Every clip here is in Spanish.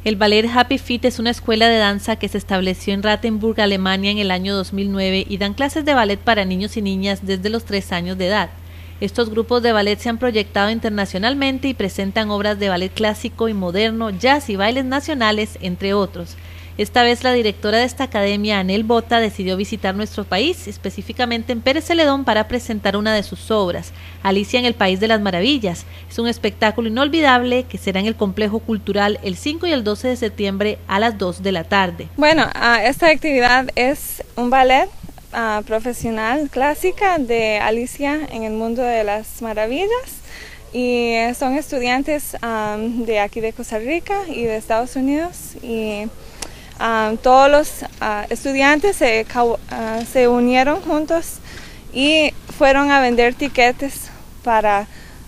El ballet Happy Feet es una escuela de danza que se estableció en Rattenburg, Alemania en el año 2009 y dan clases de ballet para niños y niñas desde los 3 años de edad. Estos grupos de ballet se han proyectado internacionalmente y presentan obras de ballet clásico y moderno, jazz y bailes nacionales, entre otros. Esta vez la directora de esta academia, Anel Bota, decidió visitar nuestro país, específicamente en Pérez Celedón, para presentar una de sus obras, Alicia en el País de las Maravillas. Es un espectáculo inolvidable que será en el Complejo Cultural el 5 y el 12 de septiembre a las 2 de la tarde. Bueno, esta actividad es un ballet profesional clásica de Alicia en el Mundo de las Maravillas. Y son estudiantes de aquí de Costa Rica y de Estados Unidos. Y todos los estudiantes se unieron juntos y fueron a vender tiquetes para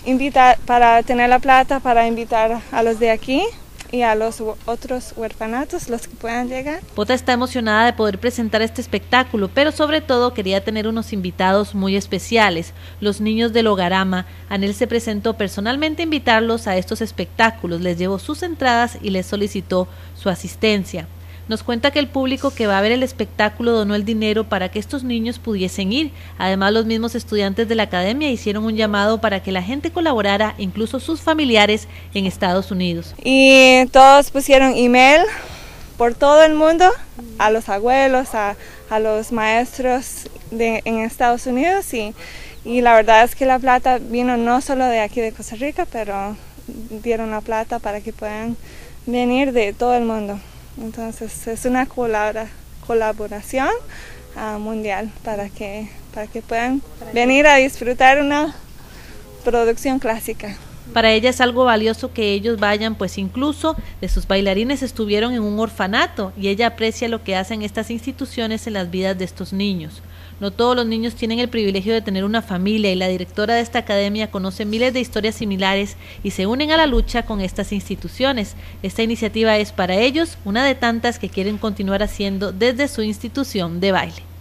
tener la plata para invitar a los de aquí y a los otros huerfanatos, los que puedan llegar. Bota está emocionada de poder presentar este espectáculo, pero sobre todo quería tener unos invitados muy especiales, los niños del Hogarama. Anel se presentó personalmente a invitarlos a estos espectáculos, les llevó sus entradas y les solicitó su asistencia. Nos cuenta que el público que va a ver el espectáculo donó el dinero para que estos niños pudiesen ir. Además, los mismos estudiantes de la academia hicieron un llamado para que la gente colaborara, incluso sus familiares en Estados Unidos. Y todos pusieron email por todo el mundo, a los abuelos, a los maestros en Estados Unidos. Y la verdad es que la plata vino no solo de aquí de Costa Rica, pero dieron la plata para que puedan venir de todo el mundo. Entonces es una colaboración mundial para que puedan venir a disfrutar una producción clásica. Para ella es algo valioso que ellos vayan, pues incluso de sus bailarines estuvieron en un orfanato y ella aprecia lo que hacen estas instituciones en las vidas de estos niños. No todos los niños tienen el privilegio de tener una familia y la directora de esta academia conoce miles de historias similares y se unen a la lucha con estas instituciones. Esta iniciativa es para ellos una de tantas que quieren continuar haciendo desde su institución de baile.